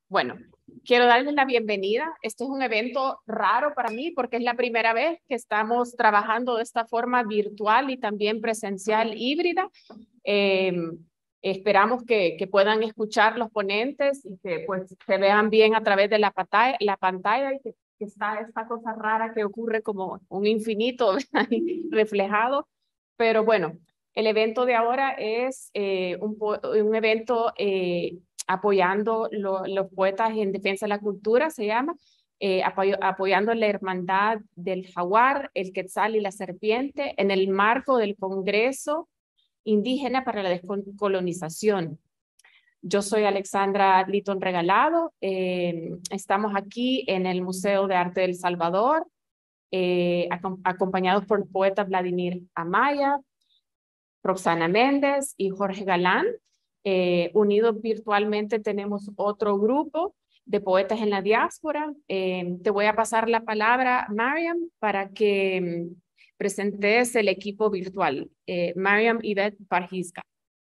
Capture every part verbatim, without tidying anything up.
Bueno, quiero darles la bienvenida. Este es un evento raro para mí porque es la primera vez que estamos trabajando de esta forma virtual y también presencial híbrida. Eh, esperamos que, que puedan escuchar los ponentes y que pues se vean bien a través de la pantalla, la pantalla y que, que está esta cosa rara que ocurre como un infinito reflejado. Pero bueno, el evento de ahora es eh, un, un evento eh, apoyando lo, los poetas en defensa de la cultura, se llama, eh, apoyo, apoyando la hermandad del jaguar, el quetzal y la serpiente en el marco del Congreso Indígena para la Descolonización. Yo soy Alexandra Litton Regalado, eh, estamos aquí en el Museo de Arte del Salvador, eh, acompañados por el poeta Vladimir Amaya, Roxana Méndez y Jorge Galán. Eh, unidos virtualmente tenemos otro grupo de poetas en la diáspora. Eh, te voy a pasar la palabra, Mariam, para que um, presentes el equipo virtual. Eh, Mariam Yvette Parjisca.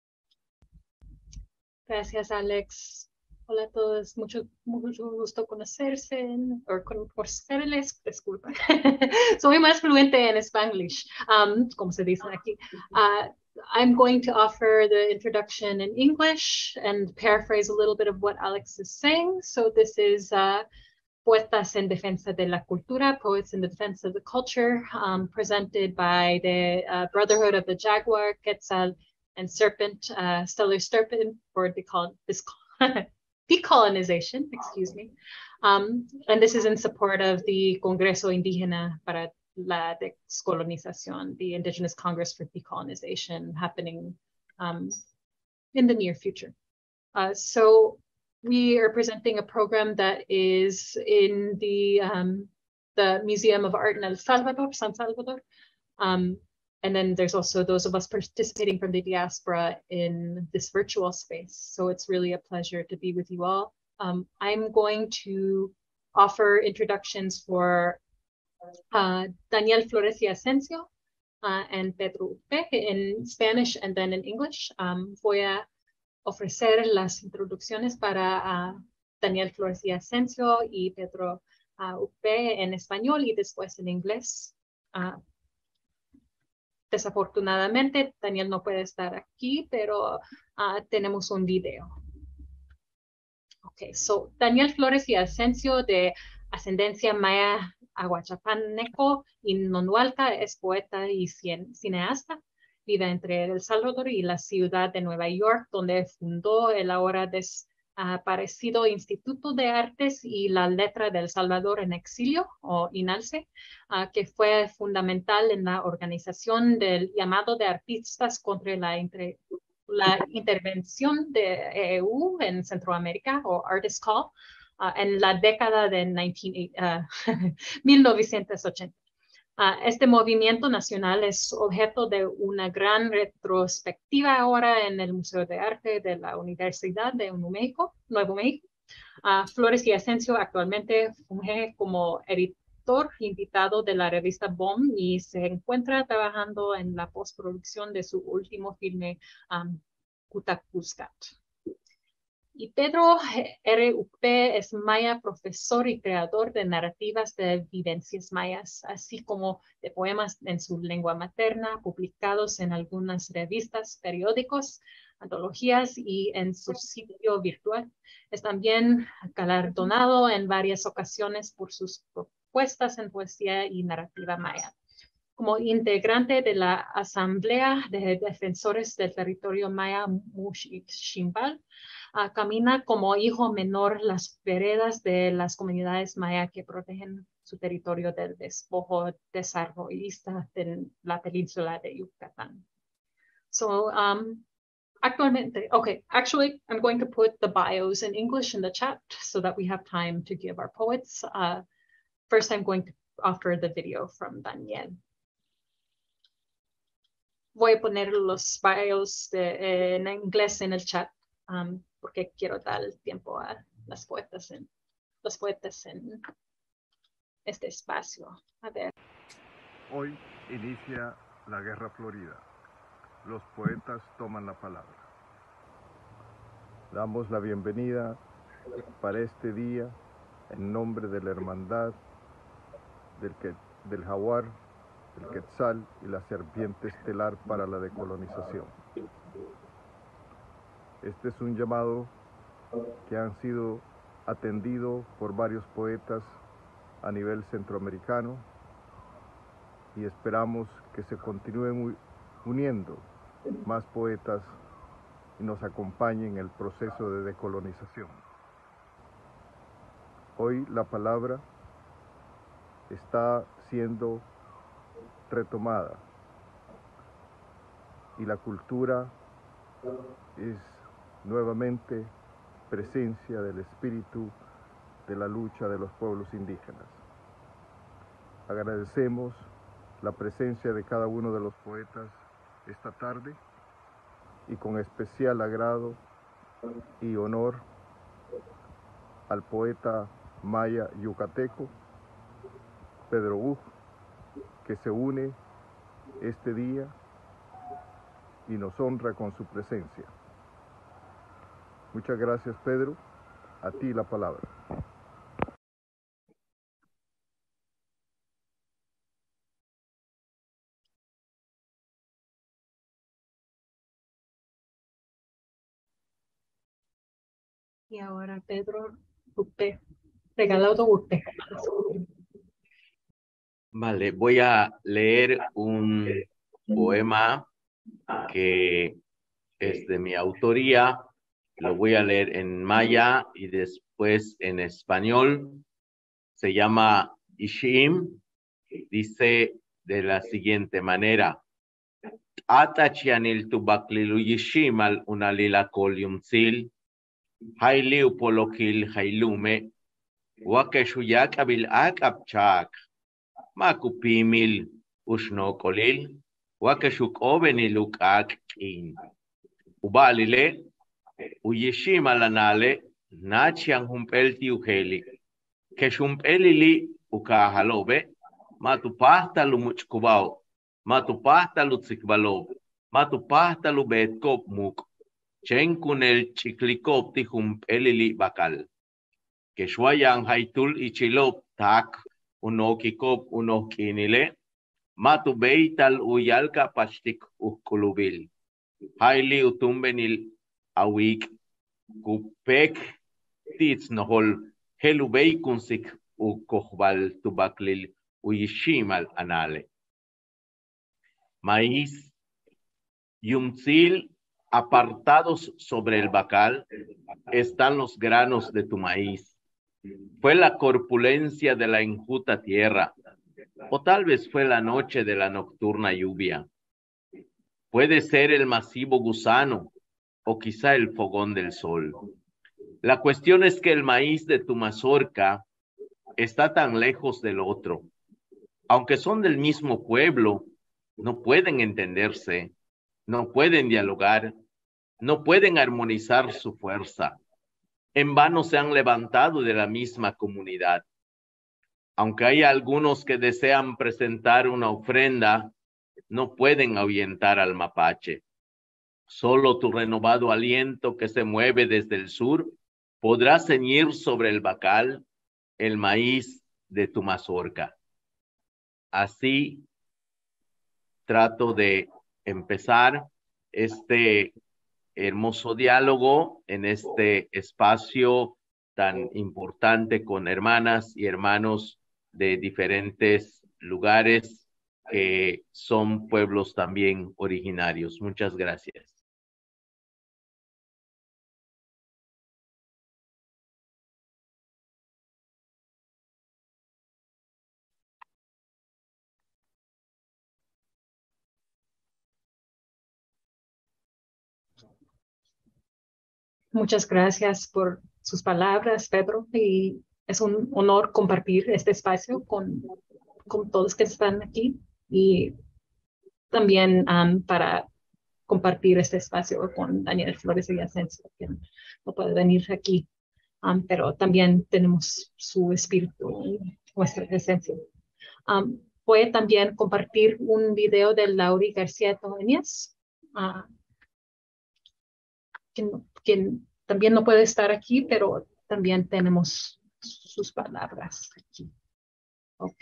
Gracias, Alex. Hola a todos, mucho, mucho gusto conocerse, o conocerles, disculpa. Soy más fluente en Spanglish, um, como se dice aquí. Uh, I'm going to offer the introduction in English and paraphrase a little bit of what Alex is saying. So this is uh, Poetas en Defensa de la Cultura, Poets in Defense of the Culture, um, presented by the uh, Brotherhood of the Jaguar, Quetzal, and Serpent, uh, Stellar Serpent for decolon decolonization, excuse me. Um, and this is in support of the Congreso Indígena para la Descolonización, the Indigenous Congress for Decolonization, happening um, in the near future. Uh, so we are presenting a program that is in the, um, the Museum of Art in El Salvador, San Salvador. Um, and then there's also those of us participating from the diaspora in this virtual space. So it's really a pleasure to be with you all. Um, I'm going to offer introductions for uh, Daniel Flores y Asensio uh, and Pedro Upe in Spanish and then in English. Um, voy a ofrecer las introducciones para uh, Daniel Flores y Asensio y Pedro uh, Upe en español y después en inglés. Uh, Desafortunadamente, Daniel no puede estar aquí, pero uh, tenemos un video. Okay, so Daniel Flores y Asensio, de ascendencia maya aguachapaneco y nonualca, es poeta y cineasta. Vive entre El Salvador y la ciudad de Nueva York, donde fundó el ahora desaparecido Instituto de Artes y la Letra del Salvador en Exilio, o INALCE, uh, que fue fundamental en la organización del llamado de artistas contra la, entre, la intervención de E U en Centroamérica, o Artist Call, uh, en la década de mil novecientos ochenta. Uh, este movimiento nacional es objeto de una gran retrospectiva ahora en el Museo de Arte de la Universidad de Nuevo México. Nuevo México. Uh, Flores y Asensio actualmente funge como editor invitado de la revista B O M y se encuentra trabajando en la postproducción de su último filme, um, Cutacuzcat. Y Pedro R. Upe es maya, profesor y creador de narrativas de vivencias mayas, así como de poemas en su lengua materna, publicados en algunas revistas, periódicos, antologías y en su sitio virtual. Es también galardonado en varias ocasiones por sus propuestas en poesía y narrativa maya. Como integrante de la Asamblea de Defensores del Territorio Maya Muxiximbal, Uh, camina como hijo menor las veredas de las comunidades maya que protegen su territorio del despojo desarrollista de la península de Yucatán. So, um, actualmente, okay, actually, I'm going to put the bios in English in the chat so that we have time to give our poets. Uh, first, I'm going to offer the video from Daniel. Voy a poner los bios de, eh, en inglés en el chat. Um, porque quiero dar el tiempo a las poetas en, los poetas en este espacio. A ver. Hoy inicia la Guerra Florida. Los poetas toman la palabra. Damos la bienvenida para este día en nombre de la hermandad del, que, del jaguar, el quetzal y la serpiente estelar para la decolonización. Este es un llamado que han sido atendido por varios poetas a nivel centroamericano y esperamos que se continúen uniendo más poetas y nos acompañen en el proceso de decolonización. Hoy la palabra está siendo retomada y la cultura es nuevamente presencia del espíritu de la lucha de los pueblos indígenas. Agradecemos la presencia de cada uno de los poetas esta tarde y con especial agrado y honor al poeta maya yucateco Pedro Uj, que se une este día y nos honra con su presencia. Muchas gracias, Pedro. A ti la palabra. Y ahora Pedro, usted, regalado usted. Vale, voy a leer un poema que es de mi autoría. Lo voy a leer en maya y después en español. Se llama Ishim. Dice de la siguiente manera. Atachianil tubaklilu Yishim al unalila koliumzil. Haili upolokil hailume. Wakeshuyak abil akapchak. Makupimil ushnokolil. Wakeshuk oveniluk akin. Ubalile. Uyishim alanale. Nachian humpelti uheli. Keshumpelili ukahalobe. Matupasta lumuchkubao. Matupasta lutsikbalob. Matupasta lubetkop muk. Chenkunel chiklikop ti humpelili bakal. Keshwayan haitul ichilop tak. Unokikop unokinile. Matu beital uyalka pastik ukulubil. Haili utumbenil awik. Kupek tits nohol helubeikunsik ukohbal tubaklil uyishimal anale. Maíz, yumtzil, apartados sobre el bacal, están los granos de tu maíz. Fue la corpulencia de la enjuta tierra, o tal vez fue la noche de la nocturna lluvia. Puede ser el masivo gusano, o quizá el fogón del sol. La cuestión es que el maíz de tu mazorca está tan lejos del otro. Aunque son del mismo pueblo, no pueden entenderse, no pueden dialogar, no pueden armonizar su fuerza. En vano se han levantado de la misma comunidad. Aunque hay algunos que desean presentar una ofrenda, no pueden ahuyentar al mapache. Solo tu renovado aliento que se mueve desde el sur podrá ceñir sobre el bacal el maíz de tu mazorca. Así trato de empezar este hermoso diálogo en este espacio tan importante con hermanas y hermanos de diferentes lugares que son pueblos también originarios. Muchas gracias. Muchas gracias por sus palabras, Pedro, y es un honor compartir este espacio con, con todos que están aquí y también um, para compartir este espacio con Daniel Flores y Asensio, quien no puede venir aquí, um, pero también tenemos su espíritu y nuestra presencia. Um, voy a también compartir un video de Lauri García Toeñez, uh, quien, quien también no puede estar aquí, pero también tenemos sus palabras aquí. Ok.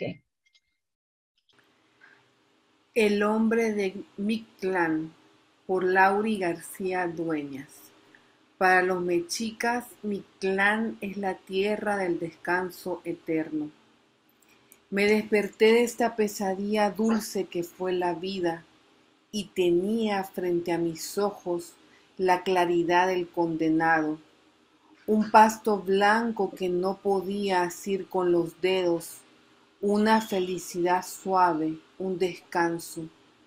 El hombre de Mictlán, por Lauri García Dueñas. Para los mexicas, Mictlán es la tierra del descanso eterno. Me desperté de esta pesadilla dulce que fue la vida y tenía frente a mis ojos la claridad del condenado, un pasto blanco que no podía asir con los dedos, una felicidad suave, un descanso.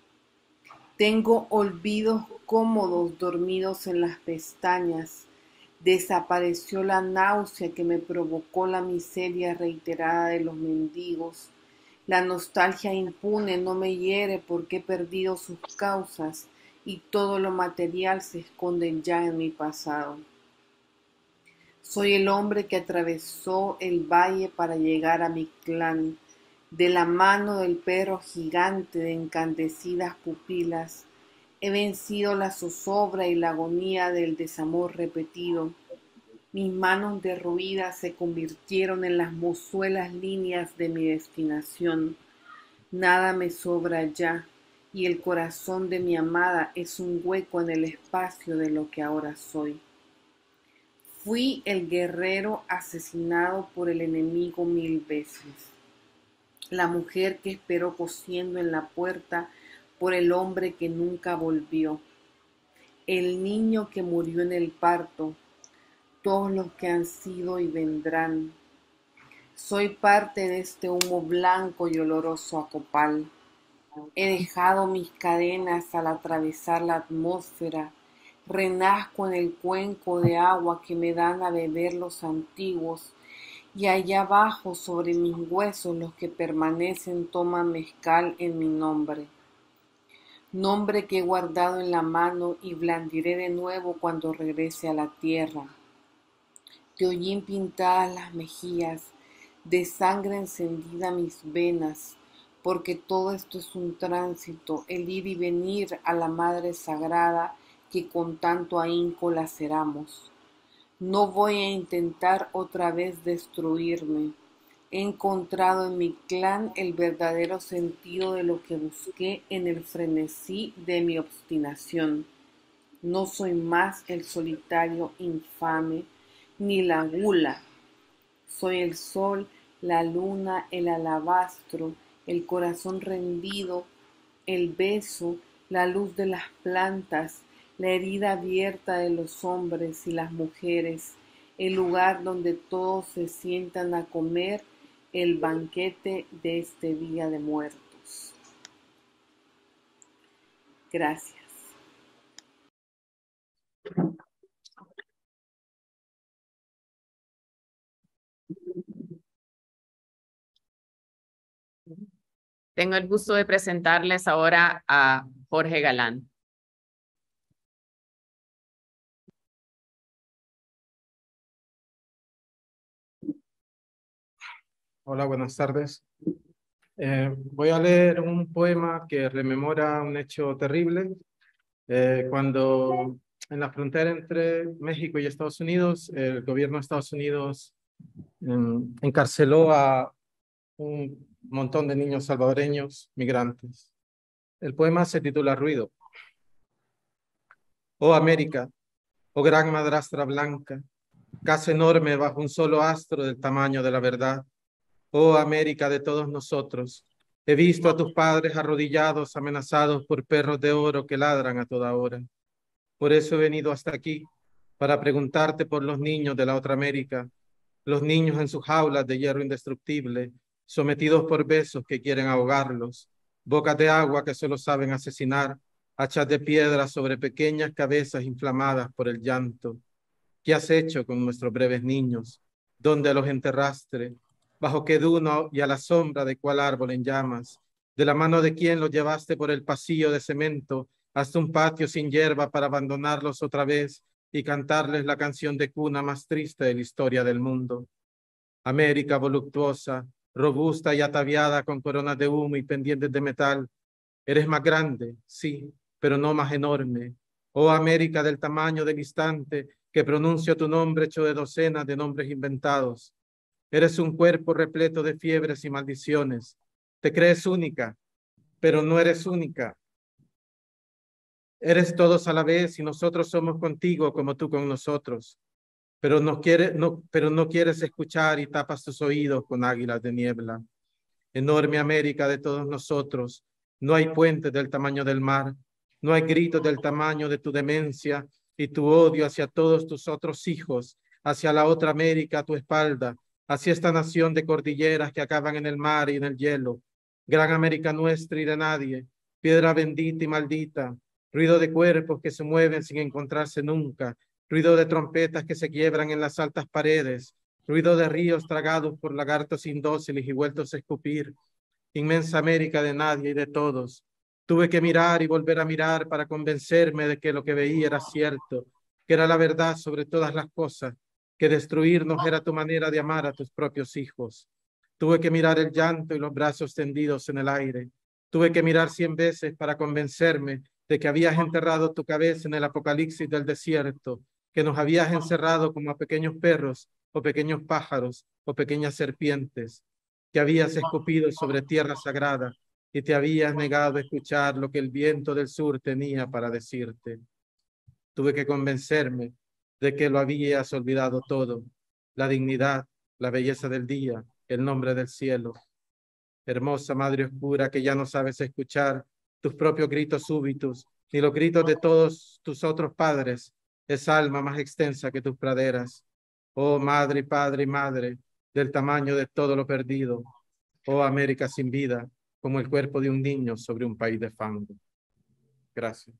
Tengo olvidos cómodos dormidos en las pestañas. Desapareció la náusea que me provocó la miseria reiterada de los mendigos. La nostalgia impune no me hiere porque he perdido sus causas y todo lo material se esconde ya en mi pasado. Soy el hombre que atravesó el valle para llegar a Mictlán, de la mano del perro gigante de encandecidas pupilas. He vencido la zozobra y la agonía del desamor repetido. Mis manos derruidas se convirtieron en las mozuelas líneas de mi destinación. Nada me sobra ya, y el corazón de mi amada es un hueco en el espacio de lo que ahora soy. Fui el guerrero asesinado por el enemigo mil veces, la mujer que esperó cosiendo en la puerta por el hombre que nunca volvió, el niño que murió en el parto, todos los que han sido y vendrán. Soy parte de este humo blanco y oloroso a copal. He dejado mis cadenas al atravesar la atmósfera. Renazco en el cuenco de agua que me dan a beber los antiguos, y allá abajo sobre mis huesos los que permanecen toman mezcal en mi nombre. Nombre que he guardado en la mano y blandiré de nuevo cuando regrese a la tierra. De hollín pintadas las mejillas, de sangre encendida mis venas, porque todo esto es un tránsito, el ir y venir a la Madre Sagrada que con tanto ahínco laceramos. No voy a intentar otra vez destruirme. He encontrado en Mictlán el verdadero sentido de lo que busqué en el frenesí de mi obstinación. No soy más el solitario infame, ni la gula. Soy el sol, la luna, el alabastro, el corazón rendido, el beso, la luz de las plantas, la herida abierta de los hombres y las mujeres, el lugar donde todos se sientan a comer el banquete de este día de muertos. Gracias. Tengo el gusto de presentarles ahora a Jorge Galán. Hola, buenas tardes. Eh, voy a leer un poema que rememora un hecho terrible. Eh, cuando en la frontera entre México y Estados Unidos, el gobierno de Estados Unidos eh, encarceló a un montón de niños salvadoreños migrantes. El poema se titula Ruido. Oh América, oh gran madrastra blanca, casa enorme bajo un solo astro del tamaño de la verdad. Oh América de todos nosotros, he visto a tus padres arrodillados, amenazados por perros de oro que ladran a toda hora. Por eso he venido hasta aquí, para preguntarte por los niños de la otra América, los niños en sus jaulas de hierro indestructible, sometidos por besos que quieren ahogarlos, bocas de agua que solo saben asesinar, hachas de piedra sobre pequeñas cabezas inflamadas por el llanto. ¿Qué has hecho con nuestros breves niños? ¿Dónde los enterraste? ¿Bajo qué duno y a la sombra de cuál árbol en llamas? ¿De la mano de quién los llevaste por el pasillo de cemento hasta un patio sin hierba para abandonarlos otra vez y cantarles la canción de cuna más triste de la historia del mundo? América voluptuosa, robusta y ataviada con coronas de humo y pendientes de metal, eres más grande, sí, pero no más enorme. Oh América del tamaño del instante, que pronuncio tu nombre hecho de docenas de nombres inventados. Eres un cuerpo repleto de fiebres y maldiciones. Te crees única, pero no eres única. Eres todos a la vez y nosotros somos contigo como tú con nosotros. Pero no, quiere, no, pero no quieres escuchar y tapas tus oídos con águilas de niebla. Enorme América de todos nosotros, no hay puentes del tamaño del mar, no hay gritos del tamaño de tu demencia y tu odio hacia todos tus otros hijos, hacia la otra América a tu espalda, hacia esta nación de cordilleras que acaban en el mar y en el hielo. Gran América nuestra y de nadie, piedra bendita y maldita, ruido de cuerpos que se mueven sin encontrarse nunca, ruido de trompetas que se quiebran en las altas paredes, ruido de ríos tragados por lagartos indóciles y vueltos a escupir. Inmensa América de nadie y de todos. Tuve que mirar y volver a mirar para convencerme de que lo que veía era cierto, que era la verdad sobre todas las cosas, que destruirnos era tu manera de amar a tus propios hijos. Tuve que mirar el llanto y los brazos tendidos en el aire. Tuve que mirar cien veces para convencerme de que habías enterrado tu cabeza en el apocalipsis del desierto, que nos habías encerrado como a pequeños perros o pequeños pájaros o pequeñas serpientes, que habías escupido sobre tierra sagrada y te habías negado a escuchar lo que el viento del sur tenía para decirte. Tuve que convencerme de que lo habías olvidado todo, la dignidad, la belleza del día, el nombre del cielo. Hermosa Madre Oscura, que ya no sabes escuchar tus propios gritos súbitos, ni los gritos de todos tus otros padres, esa alma más extensa que tus praderas. Oh Madre y Padre y Madre, del tamaño de todo lo perdido. Oh América sin vida, como el cuerpo de un niño sobre un país de fango. Gracias.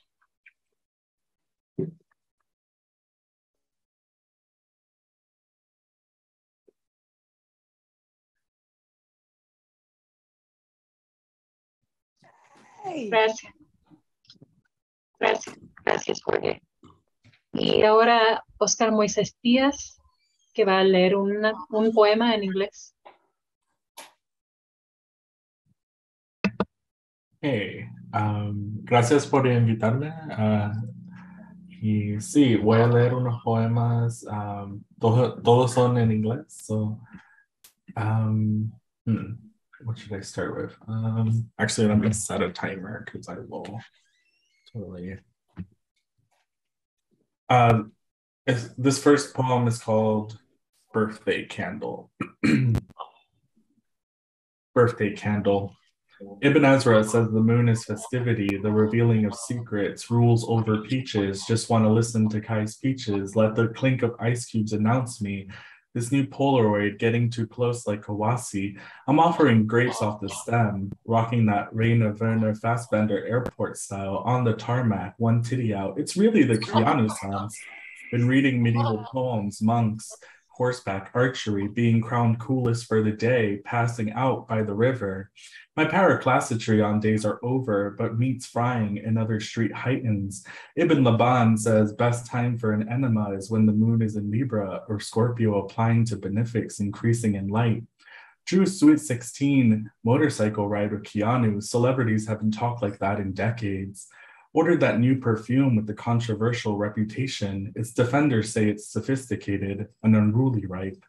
Gracias. Gracias. Gracias, Jorge. Y ahora Oscar Moisés Díaz, que va a leer una, un poema en inglés. Hey, um, gracias por invitarme. Uh, y sí, voy a leer unos poemas. Um, todo, todos son en inglés. So, um, hmm, what should I start with? Um, actually, let me set a timer because I will totally. Uh, this first poem is called Birthday Candle. Birthday Candle. Ibn Ezra says the moon is festivity, the revealing of secrets, rules over peaches, just want to listen to Kai's speeches, let the clink of ice cubes announce me, this new Polaroid getting too close like Kawasi. I'm offering grapes off the stem, rocking that Rainer Werner Fassbender airport style on the tarmac, one titty out. It's really the Keanu sounds. Been reading medieval poems, monks, horseback archery, being crowned coolest for the day, passing out by the river. My paraclassatry on days are over, but meat's frying, another street heightens. Ibn Laban says best time for an enema is when the moon is in Libra or Scorpio applying to benefics, increasing in light. Drew Sweet sixteen, motorcycle ride with Keanu, celebrities haven't talked like that in decades. Ordered that new perfume with the controversial reputation. Its defenders say it's sophisticated, an unruly ripe.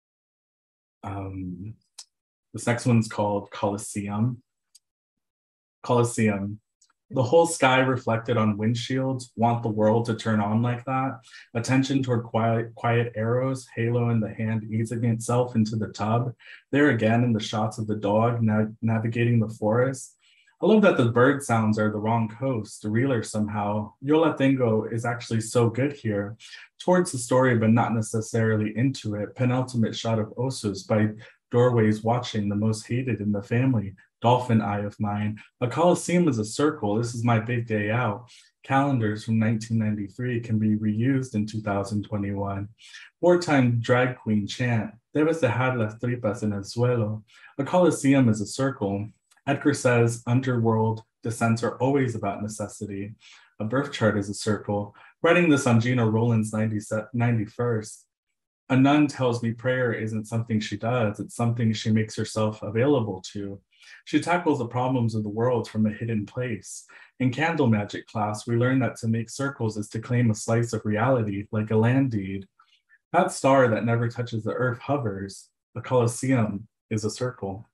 Um, this next one's called Colosseum. Colosseum. The whole sky reflected on windshields, want the world to turn on like that. Attention toward quiet, quiet arrows, halo in the hand easing itself into the tub. There again in the shots of the dog nav navigating the forest. I love that the bird sounds are the wrong coast, the reeler somehow. Yo La Tengo is actually so good here. Towards the story, but not necessarily into it. Penultimate shot of Osus by doorways watching, the most hated in the family. Dolphin eye of mine. A Coliseum is a circle. This is my big day out. Calendars from nineteen ninety-three can be reused in two thousand twenty-one. Wartime drag queen chant. Debes dejar las tripas en el suelo. A Coliseum is a circle. Edgar says underworld descents are always about necessity. A birth chart is a circle. Writing this on Gina Rowland's ninety-first. A nun tells me prayer isn't something she does, it's something she makes herself available to. She tackles the problems of the world from a hidden place. In candle magic class, we learned that to make circles is to claim a slice of reality, like a land deed. That star that never touches the earth hovers. The Colosseum is a circle.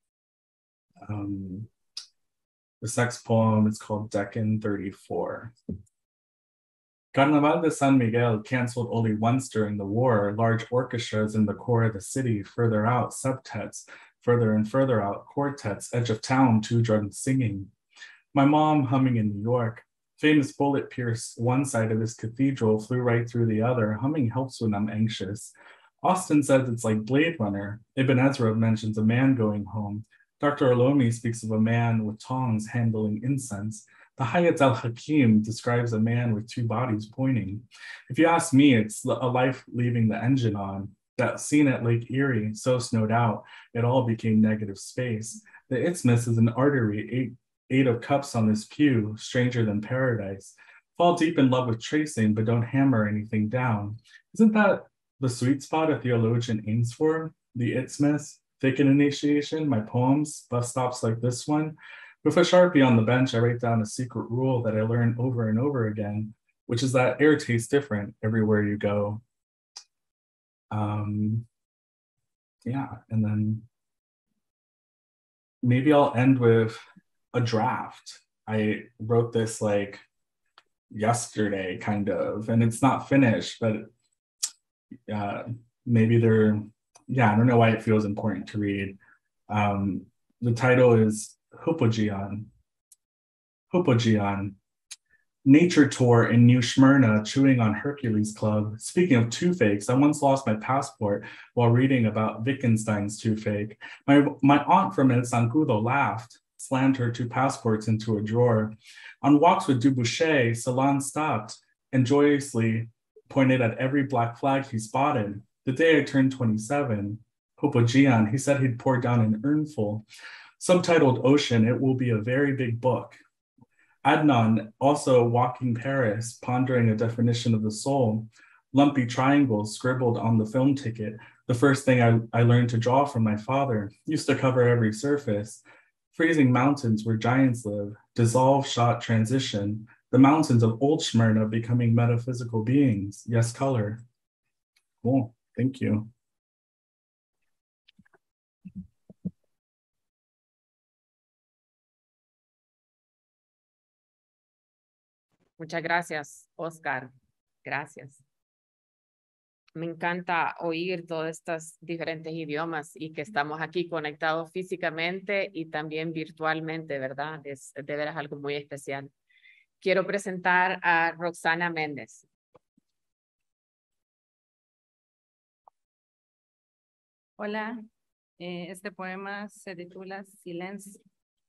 Um, this next poem is called Deccan thirty-four. Carnaval de San Miguel canceled only once during the war. Large orchestras in the core of the city, further out, septets, further and further out, quartets, edge of town, two drums singing. My mom humming in New York. Famous bullet pierced one side of this cathedral, flew right through the other. Humming helps when I'm anxious. Austin says it's like Blade Runner. Ibn Ezra mentions a man going home. Doctor Olomi speaks of a man with tongs handling incense. The Hayat al-Hakim describes a man with two bodies pointing. If you ask me, it's a life leaving the engine on. That scene at Lake Erie, so snowed out, it all became negative space. The isthmus is an artery, eight, eight of cups on this pew, stranger than paradise. Fall deep in love with tracing, but don't hammer anything down. Isn't that the sweet spot a theologian aims for? The isthmus, thick initiation, my poems, bus stops like this one. With a Sharpie on the bench, I write down a secret rule that I learn over and over again, which is that air tastes different everywhere you go. Um, yeah, and then maybe I'll end with a draft. I wrote this like yesterday, kind of, and it's not finished, but uh, maybe they're, yeah, I don't know why it feels important to read. Um, the title is Hupogion. Hupogion. Nature tour in New Smyrna, chewing on Hercules Club. Speaking of toothaches, I once lost my passport while reading about Wittgenstein's toothache. My, my aunt from El Zancudo laughed, slammed her two passports into a drawer. On walks with Dubuchet, Salon stopped and joyously pointed at every black flag he spotted. The day I turned twenty-seven, Hupogion, he said he'd pour down an earnful. Subtitled Ocean, it will be a very big book. Adnan, also walking Paris, pondering a definition of the soul. Lumpy triangles scribbled on the film ticket. The first thing I, I learned to draw from my father. Used to cover every surface. Freezing mountains where giants live. Dissolve shot transition. The mountains of Old Smyrna becoming metaphysical beings. Yes, color. Cool, thank you. Muchas gracias, Oscar. Gracias. Me encanta oír todos estos diferentes idiomas y que estamos aquí conectados físicamente y también virtualmente, ¿verdad? Es de veras algo muy especial. Quiero presentar a Roxana Méndez. Hola, eh, este poema se titula Silencio.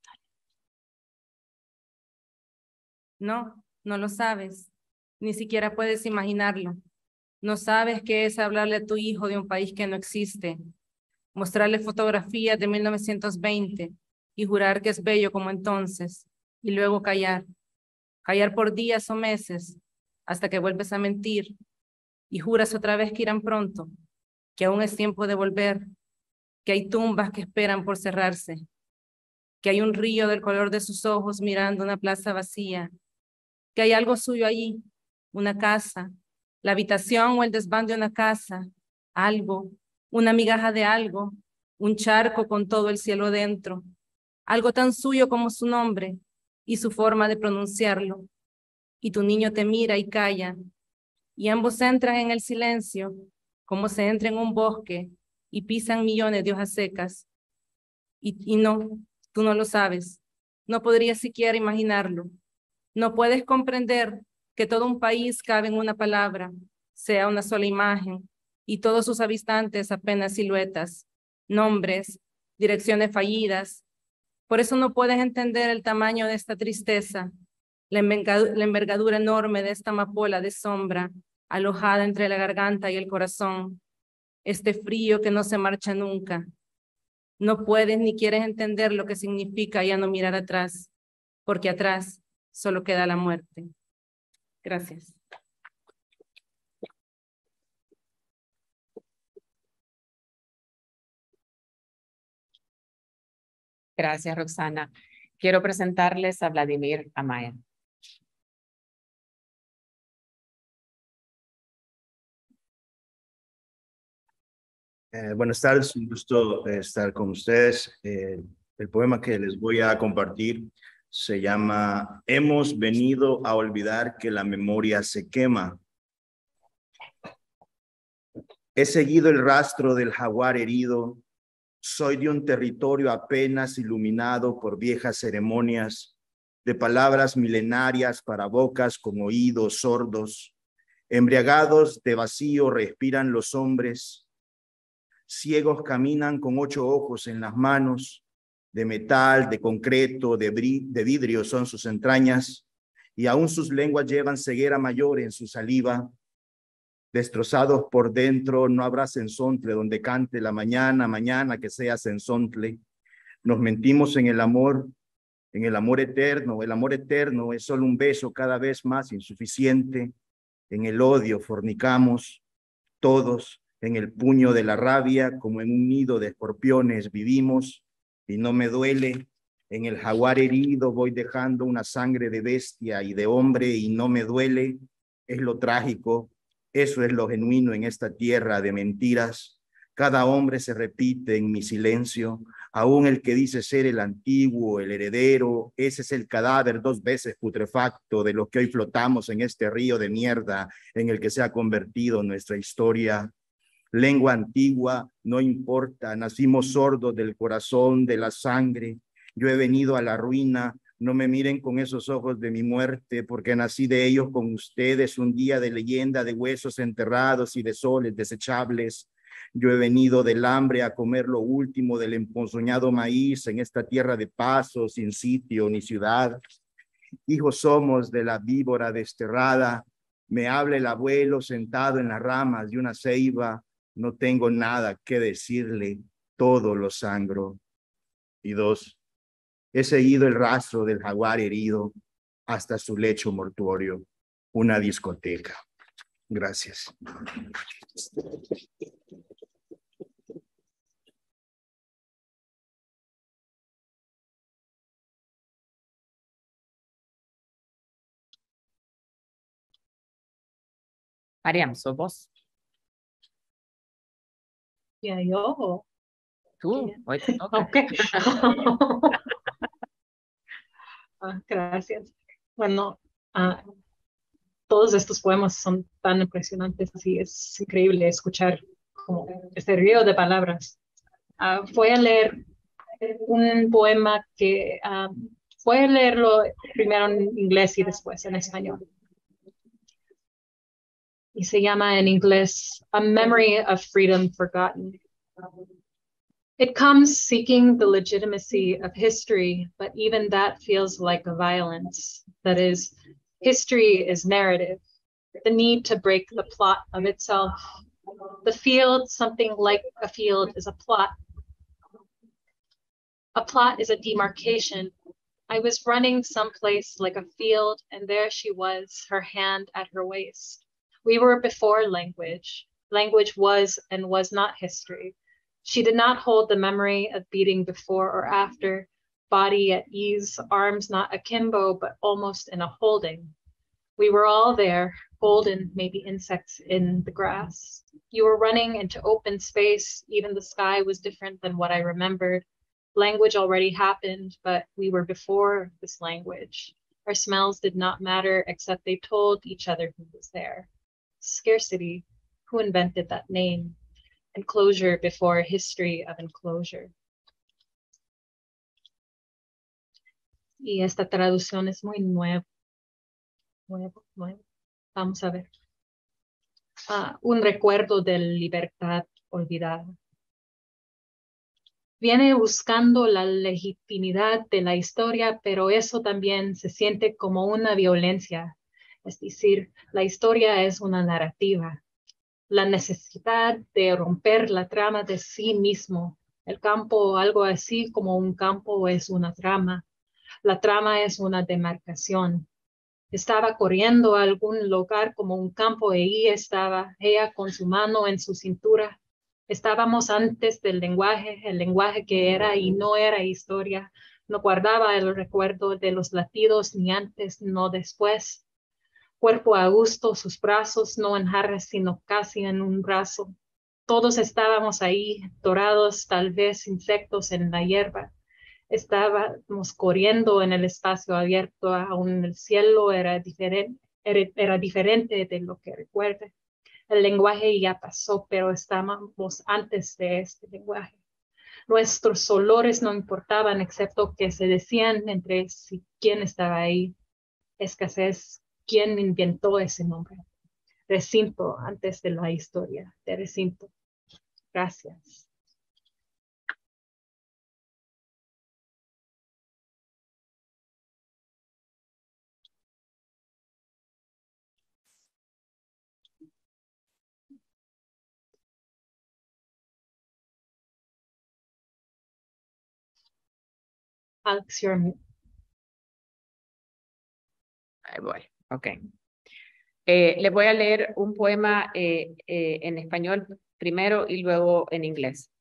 No, no lo sabes, ni siquiera puedes imaginarlo. No sabes qué es hablarle a tu hijo de un país que no existe, mostrarle fotografías de mil novecientos veinte y jurar que es bello como entonces, y luego callar, callar por días o meses hasta que vuelves a mentir y juras otra vez que irán pronto, que aún es tiempo de volver, que hay tumbas que esperan por cerrarse, que hay un río del color de sus ojos mirando una plaza vacía, que hay algo suyo allí, una casa, la habitación o el desván de una casa, algo, una migaja de algo, un charco con todo el cielo dentro, algo tan suyo como su nombre y su forma de pronunciarlo. Y tu niño te mira y calla, y ambos entran en el silencio, como se entra en un bosque y pisan millones de hojas secas. Y, y no, tú no lo sabes, no podrías siquiera imaginarlo. No puedes comprender que todo un país cabe en una palabra, sea una sola imagen, y todos sus habitantes apenas siluetas, nombres, direcciones fallidas. Por eso no puedes entender el tamaño de esta tristeza, la envergadura, la envergadura enorme de esta amapola de sombra, alojada entre la garganta y el corazón, este frío que no se marcha nunca. No puedes ni quieres entender lo que significa ya no mirar atrás, porque atrás solo queda la muerte. Gracias. Gracias, Roxana. Quiero presentarles a Vladimir Amaya. Eh, buenas tardes, un gusto eh, estar con ustedes. Eh, el poema que les voy a compartir se llama Hemos venido a olvidar que la memoria se quema. He seguido el rastro del jaguar herido. Soy de un territorio apenas iluminado por viejas ceremonias, de palabras milenarias para bocas con oídos sordos. Embriagados de vacío respiran los hombres. Ciegos caminan con ocho ojos en las manos. De metal, de concreto, de, de vidrio son sus entrañas, y aún sus lenguas llevan ceguera mayor en su saliva. Destrozados por dentro, no habrá sensontle donde cante la mañana, mañana que sea sensontle. Nos mentimos en el amor, en el amor eterno. El amor eterno es solo un beso cada vez más insuficiente. En el odio fornicamos todos, en el puño de la rabia, como en un nido de escorpiones vivimos, y no me duele. En el jaguar herido voy dejando una sangre de bestia y de hombre, y no me duele. Es lo trágico. Eso es lo genuino en esta tierra de mentiras. Cada hombre se repite en mi silencio, aún el que dice ser el antiguo, el heredero. Ese es el cadáver dos veces putrefacto de los que hoy flotamos en este río de mierda en el que se ha convertido nuestra historia. Lengua antigua, no importa, nacimos sordos del corazón, de la sangre. Yo he venido a la ruina. No me miren con esos ojos de mi muerte, porque nací de ellos con ustedes, un día de leyenda, de huesos enterrados y de soles desechables. Yo he venido del hambre a comer lo último del emponzoñado maíz en esta tierra de paso, sin sitio ni ciudad. Hijos somos de la víbora desterrada. Me habla el abuelo sentado en las ramas de una ceiba. No tengo nada que decirle, todo lo sangro. Y dos, he seguido el rastro del jaguar herido hasta su lecho mortuorio, una discoteca. Gracias. Mariam, ¿sos vos? Ya yo. Tú, hoy te toca. Okay. Ah, gracias. Bueno, ah, todos estos poemas son tan impresionantes, así es increíble escuchar como este río de palabras. Uh, voy a leer un poema que uh, voy a leerlo primero en inglés y después en español. Y se llama en inglés A Memory of Freedom Forgotten. It comes seeking the legitimacy of history, but even that feels like a violence. That is, history is narrative, the need to break the plot of itself. The field, something like a field, is a plot. A plot is a demarcation. I was running someplace like a field, and there she was, her hand at her waist. We were before language. Language was and was not history. She did not hold the memory of beating before or after, body at ease, arms not akimbo, but almost in a holding. We were all there, golden, maybe insects in the grass. You were running into open space. Even the sky was different than what I remembered. Language already happened, but we were before this language. Our smells did not matter, except they told each other who was there. Scarcity, who invented that name? Enclosure before history of enclosure. Y esta traducción es muy nueva. Nuevo, nuevo. Vamos a ver. Uh, un recuerdo de libertad olvidada. Viene buscando la legitimidad de la historia, pero eso también se siente como una violencia. Es decir, la historia es una narrativa. La necesidad de romper la trama de sí mismo. El campo, algo así como un campo, es una trama. La trama es una demarcación. Estaba corriendo a algún lugar como un campo y ahí estaba ella con su mano en su cintura. Estábamos antes del lenguaje, el lenguaje que era y no era historia. No guardaba el recuerdo de los latidos ni antes, no después. Cuerpo a gusto, sus brazos no en jarras, sino casi en un brazo. Todos estábamos ahí, dorados, tal vez insectos en la hierba. Estábamos corriendo en el espacio abierto, aún el cielo era diferente, era, era diferente de lo que recuerde. El lenguaje ya pasó, pero estábamos antes de este lenguaje. Nuestros olores no importaban, excepto que se decían entre sí quién estaba ahí. Escasez, quién inventó ese nombre. Recinto, antes de la historia de recinto. Gracias. Alex, you're on mute. Ahí voy, ok. Eh, les voy a leer un poema eh, eh, en español primero y luego en inglés.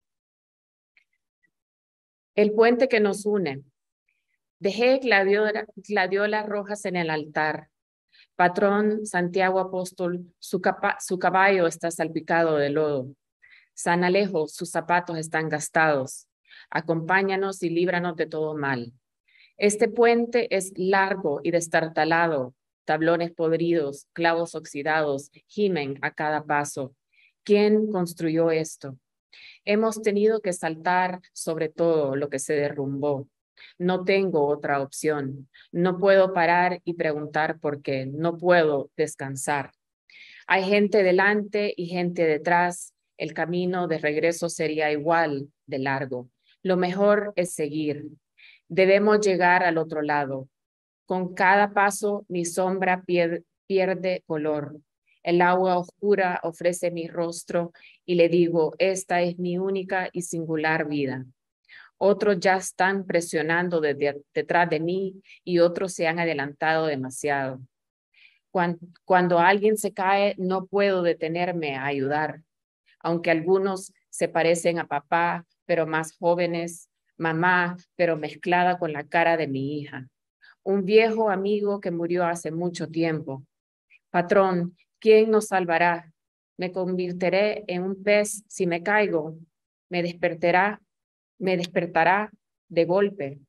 El puente que nos une. Dejé gladiola, gladiolas rojas en el altar. Patrón Santiago Apóstol, su, capa, su caballo está salpicado de lodo. San Alejo, sus zapatos están gastados. Acompáñanos y líbranos de todo mal. Este puente es largo y destartalado. Tablones podridos, clavos oxidados, gimen a cada paso. ¿Quién construyó esto? Hemos tenido que saltar sobre todo lo que se derrumbó. No tengo otra opción. No puedo parar y preguntar por qué. No puedo descansar. Hay gente delante y gente detrás. El camino de regreso sería igual de largo. Lo mejor es seguir. Debemos llegar al otro lado. Con cada paso mi sombra pier- pierde color. El agua oscura ofrece mi rostro y le digo, esta es mi única y singular vida. Otros ya están presionando desde detrás de mí y otros se han adelantado demasiado. Cuando, cuando alguien se cae, no puedo detenerme a ayudar. Aunque algunos se parecen a papá, pero más jóvenes, mamá, pero mezclada con la cara de mi hija. Un viejo amigo que murió hace mucho tiempo. Patrón, ¿quién nos salvará? Me convertiré en un pez si me caigo. Me despertará, me despertará de golpe.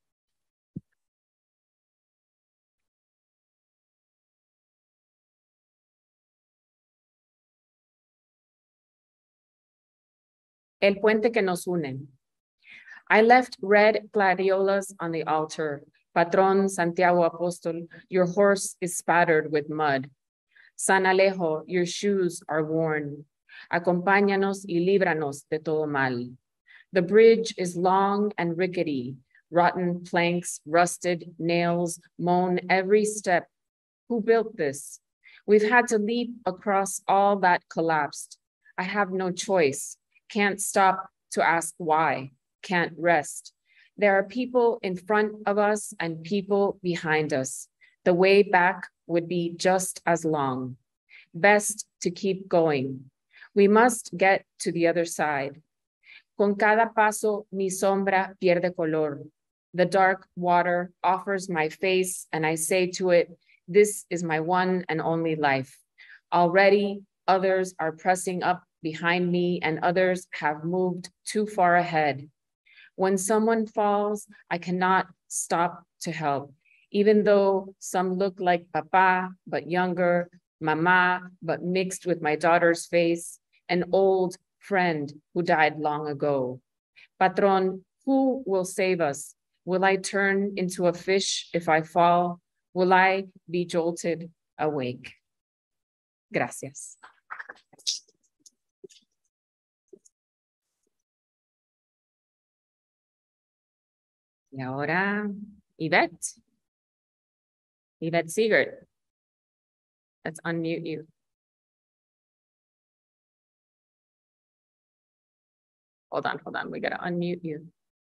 El puente que nos une. I left red gladiolas on the altar. Patrón Santiago Apóstol, your horse is spattered with mud. San Alejo, your shoes are worn. Acompáñanos y líbranos de todo mal. The bridge is long and rickety. Rotten planks, rusted nails, moan every step. Who built this? We've had to leap across all that collapsed. I have no choice. Can't stop to ask why. Can't rest. There are people in front of us and people behind us. The way back would be just as long. Best to keep going. We must get to the other side. Con cada paso, mi sombra pierde color. The dark water offers my face, and I say to it, this is my one and only life. Already, others are pressing up behind me, and others have moved too far ahead. When someone falls, I cannot stop to help, even though some look like papa, but younger, mama, but mixed with my daughter's face, an old friend who died long ago. Patron, who will save us? Will I turn into a fish if I fall? Will I be jolted awake? Gracias. Y ahora, Yvette. Yvette Siegert. Let's unmute you. Hold on, hold on. We gotta unmute you.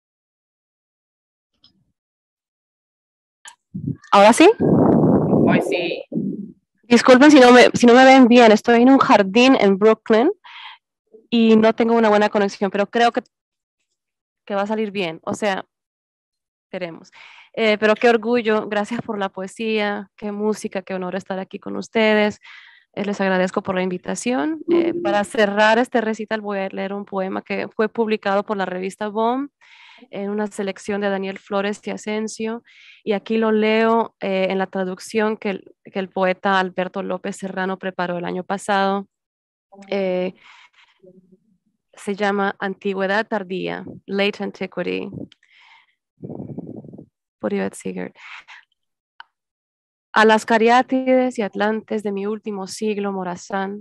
¿Ahora sí? Hoy sí. Disculpen si no, me, si no me ven bien. Estoy en un jardín en Brooklyn y no tengo una buena conexión, pero creo que, que va a salir bien. O sea, esperemos. Eh, pero qué orgullo, gracias por la poesía, qué música, qué honor estar aquí con ustedes. Eh, les agradezco por la invitación. Eh, para cerrar este recital voy a leer un poema que fue publicado por la revista B O M en una selección de Daniel Flores y Asensio, y aquí lo leo eh, en la traducción que el, que el poeta Alberto López Serrano preparó el año pasado. Eh, se llama Antigüedad Tardía, Late Antiquity, por Yvette Seeger. A las cariátides y atlantes de mi último siglo, Morazán,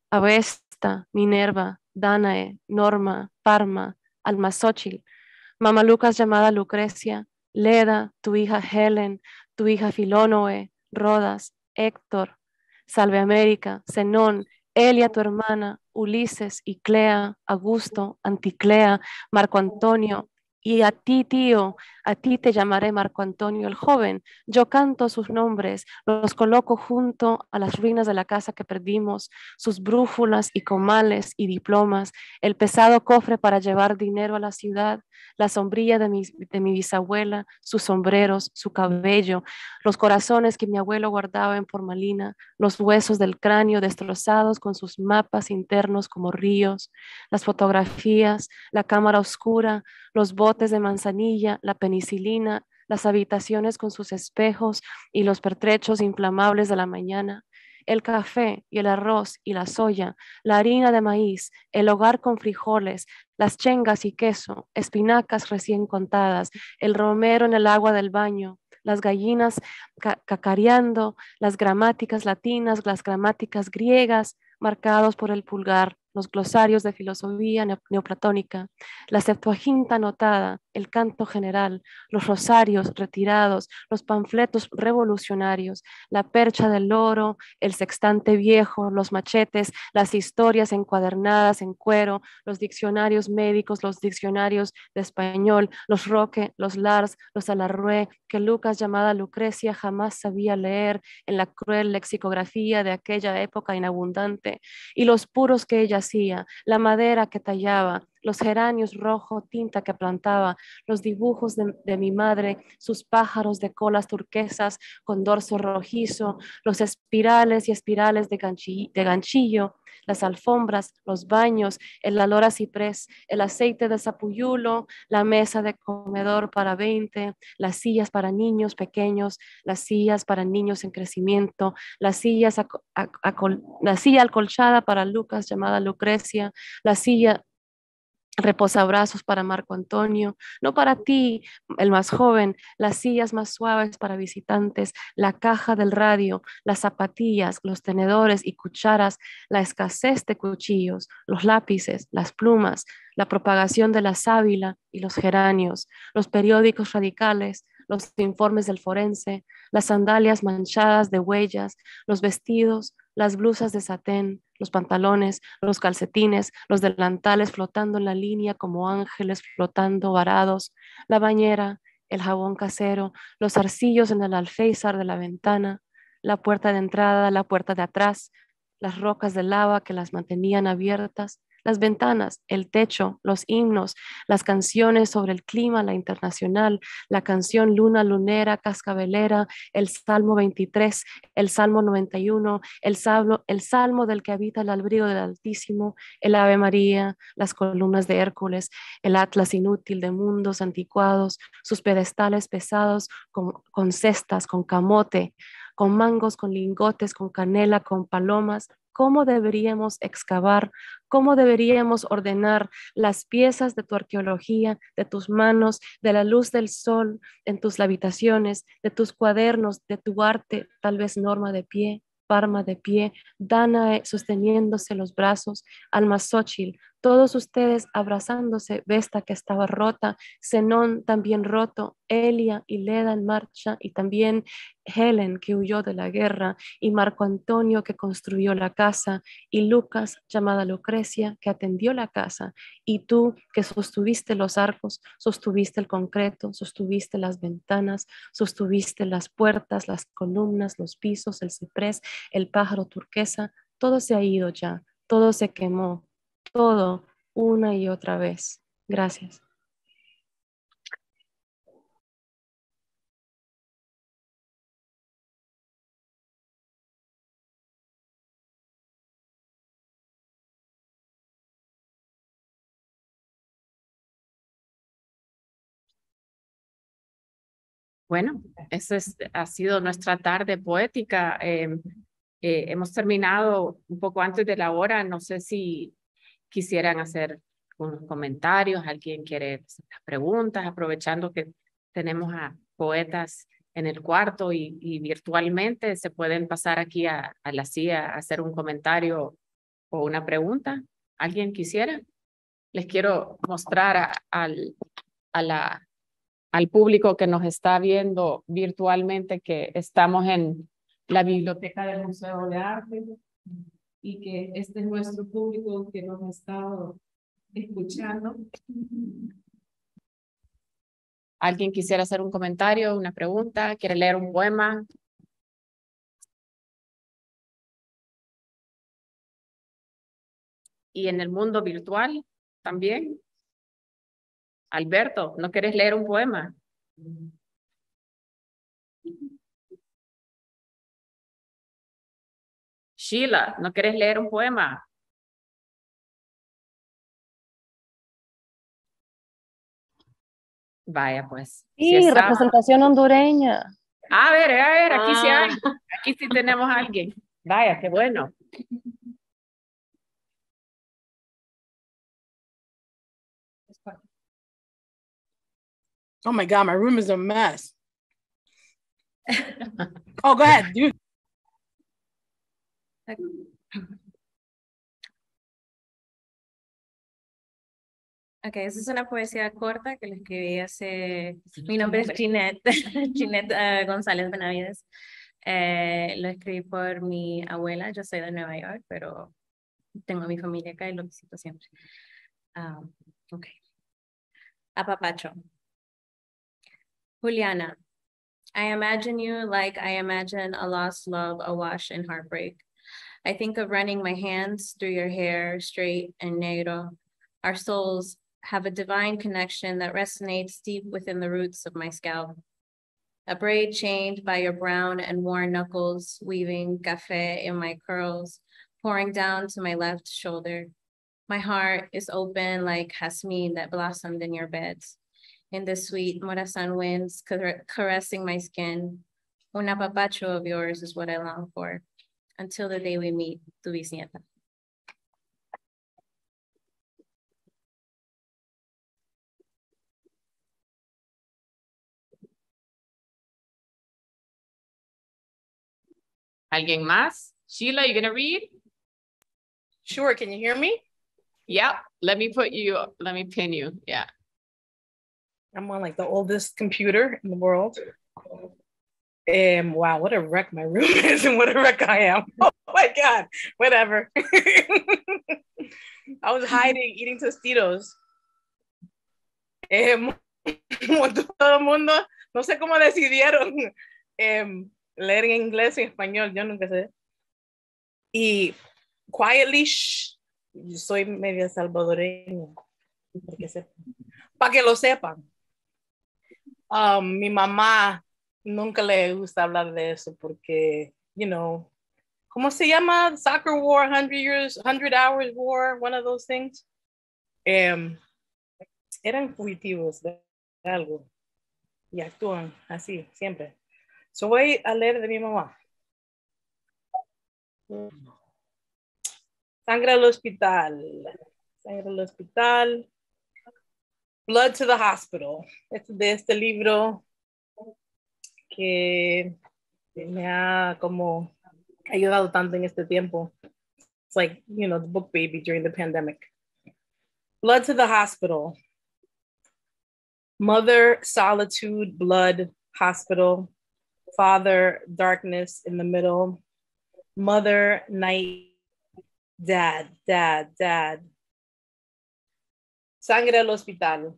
Avesta, Minerva, Danae, Norma, Parma, Almazóchil, mamalucas llamada Lucrecia, Leda, tu hija Helen, tu hija Filónoe, Rodas, Héctor, Salve América, Zenón, Elia tu hermana, Ulises, Iclea, Augusto, Anticlea, Marco Antonio, y a ti, tío, a ti te llamaré Marco Antonio el joven. Yo canto sus nombres, los coloco junto a las ruinas de la casa que perdimos, sus brújulas y comales y diplomas, el pesado cofre para llevar dinero a la ciudad, la sombrilla de mi, de mi bisabuela, sus sombreros, su cabello, los corazones que mi abuelo guardaba en formalina, los huesos del cráneo destrozados con sus mapas internos como ríos, las fotografías, la cámara oscura, los botes de manzanilla, la penicilina, las habitaciones con sus espejos y los pertrechos inflamables de la mañana, el café y el arroz y la soya, la harina de maíz, el hogar con frijoles, las chengas y queso, espinacas recién contadas, el romero en el agua del baño, las gallinas ca cacareando, las gramáticas latinas, las gramáticas griegas, marcados por el pulgar, los glosarios de filosofía neoplatónica, la Septuaginta anotada, el canto general, los rosarios retirados, los panfletos revolucionarios, la percha del oro, el sextante viejo, los machetes, las historias encuadernadas en cuero, los diccionarios médicos, los diccionarios de español, los Roque, los Lars, los Alarrué, que Lucas llamada Lucrecia jamás sabía leer en la cruel lexicografía de aquella época inabundante, y los puros que ella hacía, la madera que tallaba, los geranios rojo tinta que plantaba, los dibujos de, de mi madre, sus pájaros de colas turquesas con dorso rojizo, los espirales y espirales de, ganchillo, de ganchillo, las alfombras, los baños, el olor a ciprés, el aceite de sapuyulo, la mesa de comedor para veinte, las sillas para niños pequeños, las sillas para niños en crecimiento, las sillas aco, aco, la silla acolchada para Lucas llamada Lucrecia, la silla reposabrazos para Marco Antonio, no para ti, el más joven, las sillas más suaves para visitantes, la caja del radio, las zapatillas, los tenedores y cucharas, la escasez de cuchillos, los lápices, las plumas, la propagación de la sábila y los geranios, los periódicos radicales, los informes del forense, las sandalias manchadas de huellas, los vestidos, las blusas de satén, los pantalones, los calcetines, los delantales flotando en la línea como ángeles flotando varados, la bañera, el jabón casero, los arcillos en el alféizar de la ventana, la puerta de entrada, la puerta de atrás, las rocas de lava que las mantenían abiertas, las ventanas, el techo, los himnos, las canciones sobre el clima, la internacional, la canción Luna Lunera, Cascabelera, el Salmo veintitrés, el Salmo noventa y uno, el salmo, el salmo del que habita el albrío del Altísimo, el Ave María, las columnas de Hércules, el atlas inútil de mundos anticuados, sus pedestales pesados con, con cestas, con camote, con mangos, con lingotes, con canela, con palomas. ¿Cómo deberíamos excavar? ¿Cómo deberíamos ordenar las piezas de tu arqueología, de tus manos, de la luz del sol en tus habitaciones, de tus cuadernos, de tu arte, tal vez Norma de pie, Parma de pie, Danae sosteniéndose los brazos, Almazóchil, todos ustedes abrazándose, Vesta que estaba rota, Zenón también roto, Elia y Leda en marcha, y también Helen que huyó de la guerra, y Marco Antonio que construyó la casa, y Lucas llamada Lucrecia que atendió la casa, y tú que sostuviste los arcos, sostuviste el concreto, sostuviste las ventanas, sostuviste las puertas, las columnas, los pisos, el ciprés, el pájaro turquesa. Todo se ha ido ya, todo se quemó. todo una y otra vez. Gracias. Bueno, esa es, ha sido nuestra tarde poética. Eh, eh, hemos terminado un poco antes de la hora. No sé si quisieran hacer unos comentarios, alguien quiere hacer preguntas, aprovechando que tenemos a poetas en el cuarto y, y virtualmente se pueden pasar aquí a, a la silla a hacer un comentario o una pregunta. ¿Alguien quisiera? Les quiero mostrar a, al, a la, al público que nos está viendo virtualmente que estamos en la biblioteca del Museo de Arte y que este es nuestro público que nos ha estado escuchando. ¿Alguien quisiera hacer un comentario, una pregunta? ¿Quiere leer un poema? Y en el mundo virtual también. Alberto, ¿no quieres leer un poema? Sheila, ¿no quieres leer un poema? Vaya, pues. Sí, Si está... representación hondureña. A ver, a ver, aquí sí Ah. hay. Aquí sí tenemos a alguien. Vaya, qué bueno. Oh my God, my room is a mess. Oh, go ahead, dude. Ok, esa es una poesía corta que le escribí hace... Mi nombre es Ginette, Ginette uh, González Benavides. Eh, lo escribí por mi abuela, yo soy de Nueva York, pero tengo a mi familia acá y lo visito siempre. Um, ok. Apapacho. Juliana, I imagine you like I imagine a lost love awash in heartbreak. I think of running my hands through your hair, straight and negro. Our souls have a divine connection that resonates deep within the roots of my scalp. A braid chained by your brown and worn knuckles, weaving café in my curls, pouring down to my left shoulder. My heart is open like jasmine that blossomed in your beds. In the sweet Morazan winds car caressing my skin, un apapacho of yours is what I long for. Until the day we meet, tu bisnieta. ¿Alguien más? Sheila, you gonna read? Sure, can you hear me? Yep. Let me put you, let me pin you. Yeah. I'm on like the oldest computer in the world. Um, wow, what a wreck my room is and what a wreck I am. Oh my God, whatever. I was hiding, eating Tostitos. Um, todo el mundo, no sé cómo decidieron um, leer en inglés y en español, yo nunca sé. Y quietly, shh, yo soy media salvadoreña, para que lo sepan. Um, mi mamá nunca le gusta hablar de eso porque, you know, ¿cómo se llama? Soccer war, one hundred years, one hundred hours war, one of those things. Um, eran fugitivos de algo y actúan así siempre. So voy a leer de mi mamá. Sangre al hospital. Sangre al hospital. Blood to the Hospital. Es de este libro que me ha como ayudado tanto en este tiempo. It's like, you know, the book baby during the pandemic. Blood to the Hospital. Mother, solitude, blood, hospital. Father, darkness in the middle. Mother, night. Dad, dad, dad. Sangre al hospital.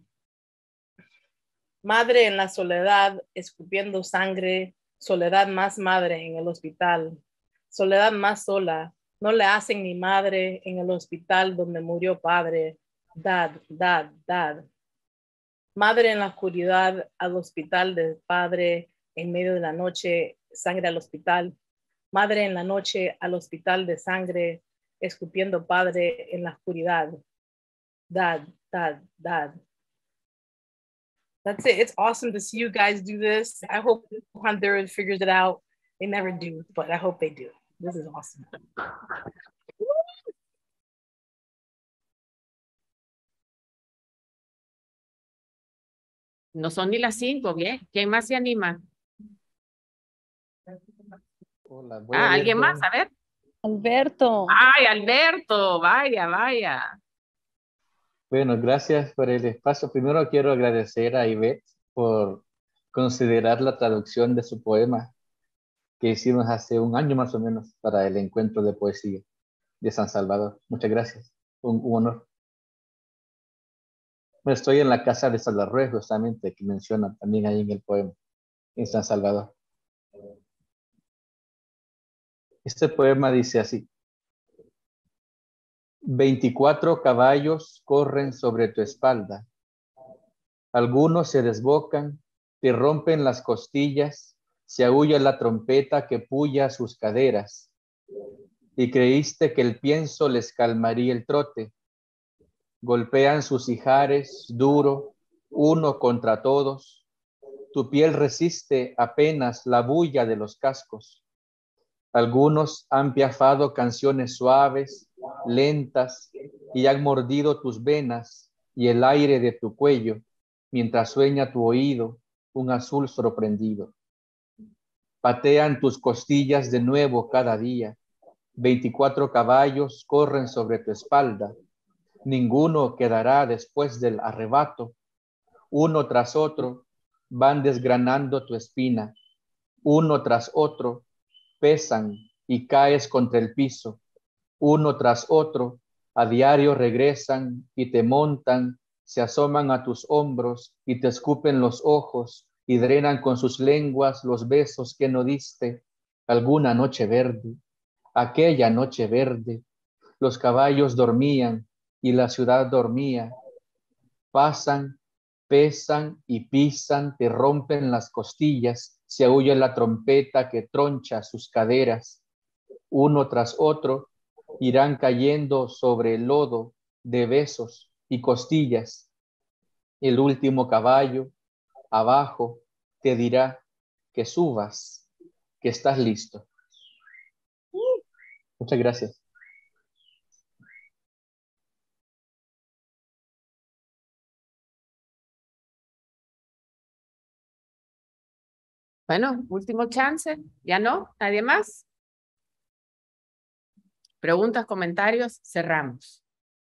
Madre en la soledad, escupiendo sangre. Soledad más madre en el hospital. Soledad más sola, No le hacen ni madre en el hospital donde murió padre. Dad, dad, dad. Madre en la oscuridad al hospital del padre en medio de la noche, sangre al hospital. Madre en la noche al hospital de sangre, escupiendo padre en la oscuridad. Dad, dad, dad. That's it. It's awesome to see you guys do this. I hope Honduras figures it out. They never do, but I hope they do. This is awesome. No son ni las cinco, bien. ¿Quién más se anima? Hola, voy a Ah, leer ¿alguien dos- más? A ver. Alberto. Ay, Alberto, vaya, vaya. Bueno, gracias por el espacio. Primero quiero agradecer a Ivette por considerar la traducción de su poema que hicimos hace un año más o menos para el encuentro de poesía de San Salvador. Muchas gracias. Un, un honor. Bueno, estoy en la casa de Salarrué, justamente, que menciona también ahí en el poema, en San Salvador. Este poema dice así: veinticuatro caballos corren sobre tu espalda. Algunos se desbocan, te rompen las costillas, se aúlla la trompeta que puya sus caderas. Y creíste que el pienso les calmaría el trote. Golpean sus ijares duro, uno contra todos. Tu piel resiste apenas la bulla de los cascos. Algunos han piafado canciones suaves, lentas, y han mordido tus venas y el aire de tu cuello, mientras sueña tu oído un azul sorprendido. Patean tus costillas de nuevo cada día. Veinticuatro caballos corren sobre tu espalda. Ninguno quedará después del arrebato. Uno tras otro van desgranando tu espina. Uno tras otro pesan y caes contra el piso. Uno tras otro a diario regresan y te montan, se asoman a tus hombros y te escupen los ojos y drenan con sus lenguas los besos que no diste. Alguna noche verde, aquella noche verde, los caballos dormían y la ciudad dormía. Pasan, pesan y pisan, te rompen las costillas, se aúlla la trompeta que troncha sus caderas. Uno tras otro irán cayendo sobre el lodo de besos y costillas. El último caballo, abajo, te dirá que subas, que estás listo. Muchas gracias. Bueno, último chance. ¿Ya no? ¿Nadie más? Preguntas, comentarios, cerramos.